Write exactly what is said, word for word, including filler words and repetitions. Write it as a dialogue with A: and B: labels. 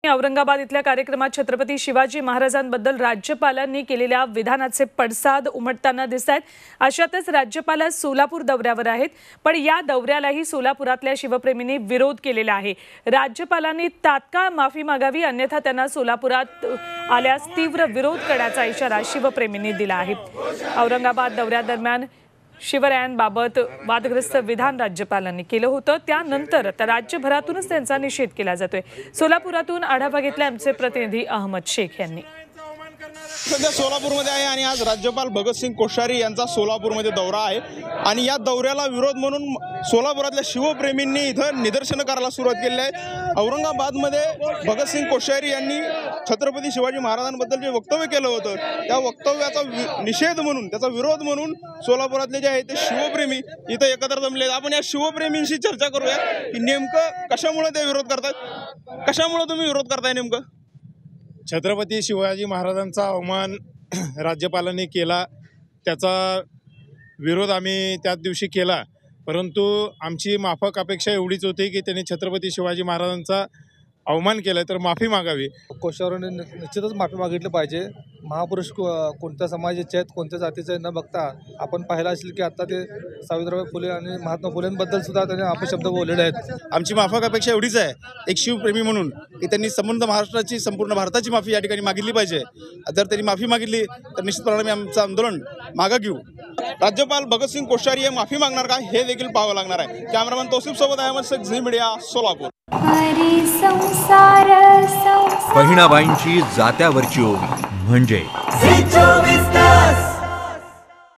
A: औरंगाबाद इथल्या कार्यक्रमात छत्रपती शिवाजी महाराजांबद्दल राज्यपालांनी केलेल्या विधानाचे पडसाद उमटताना दिसतात। अशातच राज्यपाल सोलापूर दौऱ्यावर आहेत, पण या दौऱ्यालाही सोलापुरातल्या शिवप्रेमींनी विरोध केलेला आहे। राज्यपालांनी तात्काळ माफी मागावी, अन्यथा त्यांना सोलापुरात आल्यास तीव्र विरोध करण्याचा इशारा शिवप्रेमींनी दिला आहे। औरंगाबाद दौऱ्यादरम्यान शिवरायांबाबत वादग्रस्त विधान राज्यपालांनी केलं होतं, त्यानंतर राज्यभरातूनच त्यांचा निषेध केला जातोय। सोलापुरातून आढावा घेतला आमचे प्रतिनिधी अहमद शेख यांनी।
B: सध्या सोलापूरमध्ये आहे आणि आज राज्यपाल भगतसिंग कोश्यारी यांचा सोलापूरमध्ये दौरा आहे आणि या दौऱ्याला विरोध म्हणून सोलापुरातल्या शिवप्रेमींनी इथं निदर्शनं करायला सुरुवात केली आहे। औरंगाबादमध्ये भगतसिंग कोश्यारी यांनी छत्रपती शिवाजी महाराजांबद्दल जे वक्तव्य केलं होतं त्या वक्तव्याचा निषेध म्हणून, त्याचा विरोध म्हणून सोलापुरातले जे आहे ते शिवप्रेमी इथं एकत्र जमले आहेत। आपण या शिवप्रेमींशी चर्चा करूया की नेमकं कशामुळे ते विरोध करतात, कशामुळे तुम्ही विरोध करताय नेमकं?
C: छत्रपती शिवाजी महाराजांचा अवमान राज्यपालांनी केला, त्याचा विरोध आम्ही त्याच दिवशी केला, परंतु आमची माफक अपेक्षा एवढीच होती की त्यांनी छत्रपती शिवाजी महाराजांचा अवमान केला तर माफी मागावी।
D: कोश्यारीने निश्चितच माफी मागितली पाहिजे। महापुरुष कोणत्या समाजाचे आहेत, कोणत्या जातीचे न बघता आपण पाहिलं असेल की आता ते सावित्रीबाई फुले आणि महात्मा फुलेंबद्दल सुद्धा त्यांनी अपशब्द बोललेले आहेत।
B: आमची माफक अपेक्षा एवढीच आहे एक शिवप्रेमी म्हणून की त्यांनी संपूर्ण महाराष्ट्राची, संपूर्ण भारताची माफी या ठिकाणी मागितली पाहिजे। जर त्यांनी माफी मागितली तर निश्चितपणे आमचं आंदोलन मागे घेऊ। राज्यपाल भगतसिंग कोश्यारी हे माफी मागणार का हे देखील पाहावं लागणार आहे। कॅमेरामॅन तौसिफ सोबत अहमद शेख, झी मीडिया, सोलापूर।
E: बहिणाबाईंची जात्यावरची ओवी म्हणजे